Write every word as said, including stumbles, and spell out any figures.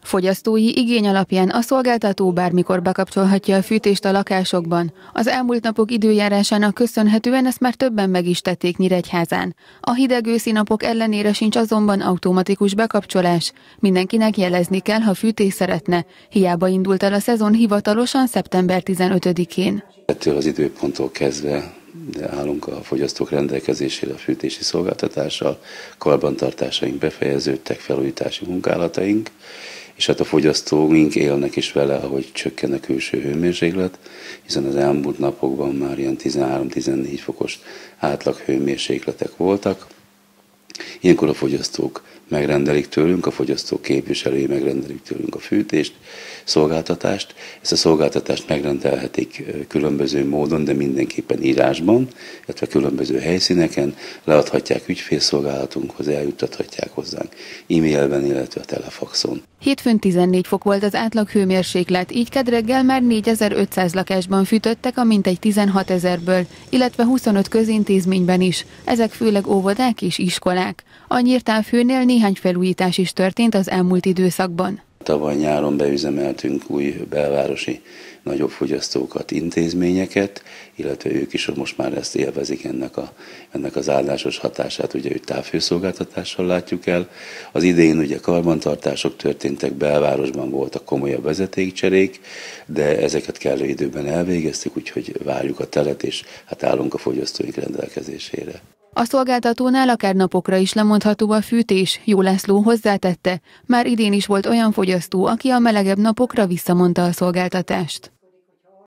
Fogyasztói igény alapján a szolgáltató bármikor bekapcsolhatja a fűtést a lakásokban. Az elmúlt napok időjárásának köszönhetően ezt már többen meg is tették Nyíregyházán. A hideg őszi napok ellenére sincs azonban automatikus bekapcsolás. Mindenkinek jelezni kell, ha fűtés szeretne. Hiába indult el a szezon hivatalosan szeptember tizenötödikén. Ettől az időponttól kezdve de állunk a fogyasztók rendelkezésére a fűtési szolgáltatással, karbantartásaink befejeződtek, felújítási munkálataink, és hát a fogyasztóink élnek is vele, ahogy csökken a külső hőmérséklet, hiszen az elmúlt napokban már ilyen tizenhárom-tizennégy fokos átlag hőmérsékletek voltak. Ilyenkor a fogyasztók megrendelik tőlünk, a fogyasztók képviselői megrendelik tőlünk a fűtést, szolgáltatást. Ezt a szolgáltatást megrendelhetik különböző módon, de mindenképpen írásban, illetve különböző helyszíneken, leadhatják ügyfélszolgálatunkhoz, eljuttathatják hozzánk e-mailben, illetve a telefaxon. Hétfőn tizennégy fok volt az átlag hőmérséklet, így kedd reggel már négyezer-ötszáz lakásban fűtöttek a mintegy tizenhatezerből, illetve huszonöt közintézményben is, ezek főleg óvodák és iskolák. A Nyírtávhőnél néhány felújítás is történt az elmúlt időszakban. Tavaly nyáron beüzemeltünk új belvárosi nagyobb fogyasztókat, intézményeket, illetve ők is most már ezt élvezik, ennek, a, ennek az áldásos hatását, ugye őt távhőszolgáltatással látjuk el. Az idején ugye karbantartások történtek, belvárosban voltak komolyabb vezetékcserék, de ezeket kellő időben elvégeztük, úgyhogy várjuk a telet, és hát állunk a fogyasztóink rendelkezésére. A szolgáltatónál akár napokra is lemondható a fűtés, Jó László hozzátette. Már idén is volt olyan fogyasztó, aki a melegebb napokra visszamondta a szolgáltatást.